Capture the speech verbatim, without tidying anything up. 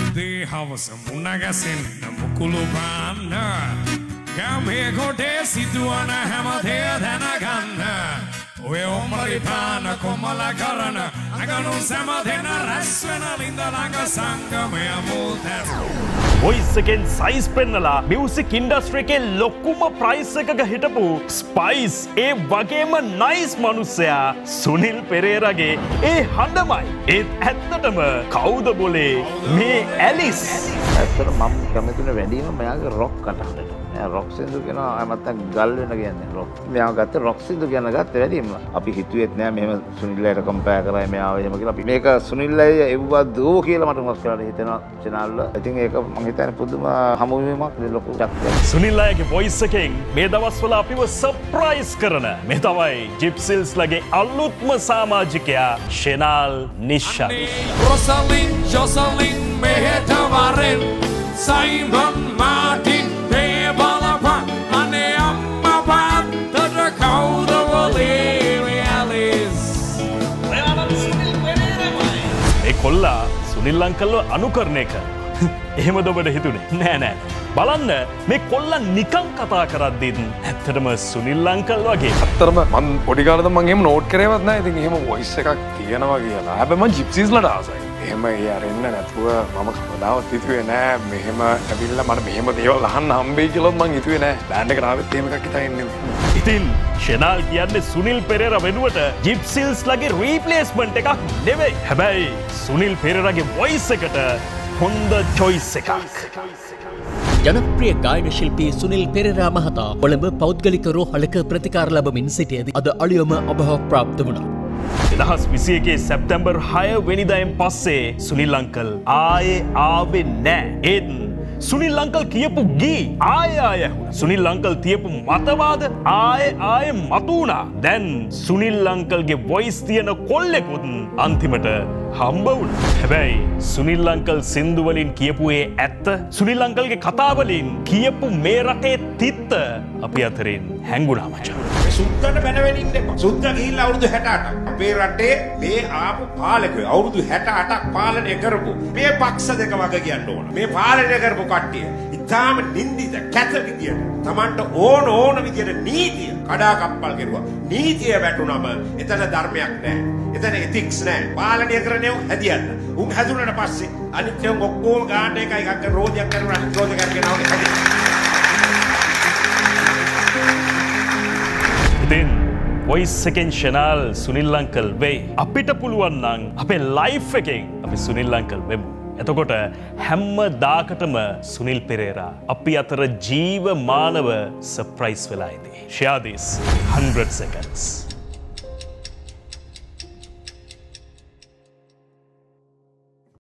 උදේ හවස මුණ ගැසෙන්න මුකුළු පාන්න ගමේ ගොඩේ සිදුවන හැම දෙය දැනගන්න ඔය ඔම්මරි පාන කොමල කරන අගනු සැම දෙන රැස් වෙන ලිඳ ළඟ සංගමය මුල් තැන වොයිස් එකෙන් සයිස් පෙන්නලා මියුසික් ඉන්ඩස්ට්‍රි එකේ ලොකුම ප්‍රයිස් එකක හිටපු ස්පයිස් ඒ වගේම නයිස් මනුස්සයා සුනිල් පෙරේරාගේ ඒ හඬමයි ඒත් ඇත්තටම කවුද බොලේ මේ ඇලිස් ඇත්තට මම කැමතිනේ වැඩිම මෙයාගේ රොක් කටහඬට මෙයා රොක් සින්දු කියනවා නැත්නම් ගල් වෙන කියන්නේ රොක් මෙයා ගත්තේ රොක් සින්දු කියන ගත්තේ වැඩිම අපි හිතුවේත් නෑ මෙහෙම සුනිල්ලාට කම්පෙයාර් කරලා මෙයාව එහෙම කියලා අපි මේක සුනිල්ලායි එව්වා දෝ කියලා මට මොකක් කරලා හිතෙනවා channel වල ඉතින් ඒක මම හිතන්නේ පුදුම හමුවීමක් ලොකු චක්‍රයක් සුනිල්ලාගේ වොයිස් එකෙන් මේ දවස්වල අපිව සර්ප්‍රයිස් කරන මේ තමයි ජිප්සිල්ස් ලගේ අලුත්ම සමාජිකයා ෂෙනල් නිෂන් රොසලින් ජොසලින් මෙහෙට වරෙන් සයිමන් මාටින් මේ බලපන් අනේ අම්මා පාත්තට කවුද වලේ ඇලිස් ඒ කොල්ලා සුනිල් අංකල්ව අනුකරණය කරනවා එහෙමද ඔබට හිතුනේ නෑ නෑ බලන්න මේ කොල්ලා නිකන් කතා කරද්දිත් ඇත්තටම සුනිල් අංකල් වගේ ඇත්තටම මම පොඩි කාලේ මම එහෙම නෝට් කරේවත් නෑ ඉතින් එහෙම වොයිස් එකක් තියෙනවා කියලා හැබැයි මම ජිප්සීස්ලට ආසයි එහෙම ඒ අරෙන්න නැතුව මම කවදාවත් හිතුවේ නෑ මෙහෙම ඇවිල්ලා මට මෙහෙම දේවල් අහන්න හම්බෙයි කියලා මම හිතුවේ නෑ බෑන්ඩ් එකට ආවෙත් එහෙම එකක් හිතා ඉන්නේ ඉතින් ෂෙනල් කියන්නේ සුනිල් පෙරේරා වෙනුවට ජිප්සිල්ස් ලගේ රීප්ලේස්මන්ට් එකක් නෙවෙයි හැබැයි සුනිල් පෙරේරාගේ වොයිස් එකට හොඳ choice එකක් ජනප්‍රිය ගායන ශිල්පී සුනිල් පෙරේරා මහතා කොළඹ පෞද්ගලික රෝහලක ප්‍රතිකාර ලැබමින් සිටියදී අද අලුයම අභාව ප්‍රාප්ත වුණා. දෙදහස් විසි එකේ සැප්තැම්බර් හය වෙනිදායෙන් පස්සේ සුනිල් අංකල් ආයේ ආවේ නෑ. ඒත් සුනිල් අංකල් කියපු ගී ආය ආය ඇහුණා. සුනිල් අංකල් තියපු මතවාද ආය ආය මතු වුණා. දැන් සුනිල් අංකල්ගේ වොයිස් තියෙන කොල්ලෙකුත් අන්තිමට හම්බ වුණා. හැබැයි සුනිල් අංකල් සින්දු වලින් කියපු ඒ ඇත්ත සුනිල් අංකල්ගේ කතා වලින් කියපු මේ රටේ තිත්ත අපි අතරින් හැංගුණා මචං. මේ සුද්දට බැනවෙන්න ඉන්න එපා. සුද්ද ගිහිල්ලා අවුරුදු හැට අටක් අපේ රටේ මේ ආපු පාලකයෝ අවුරුදු හැට අටක් පාලනය කරපු මේ පක්ෂ දෙක වගේ කියන්න ඕන. මේ පාලනය කරපු කට්ටිය ඉතාලම නින්දිත කැත විදියට තමන්ට ඕන ඕන විදියට නීතිය කඩා කප්පල් කෙරුවා. නීතිය වැටුනම එතන ධර්මයක් නැහැ. එතන එතික්ස් නැහැ. පාලනය කරන්නේ හැදියන්න. උන් හැදුනට පස්සේ අනිත් උන් ඔක්කොම ගාන එක එකක් රෝදයක් කරනවා අනිත් රෝද කරගෙන ආවනේ. ඉතින් වොයිස් එකෙන් ෂෙනල් සුනිල් අංකල් වෙයි. අපිට පුළුවන් නම් අපේ ලයිෆ් එකෙන් අපි සුනිල් අංකල් වෙමු. එතකොට හැමදාකටම සුනිල් පෙරේරා අපි අතර ජීවමානව සර්ප්‍රයිස් වෙලා ඉදී. Share this one hundred seconds.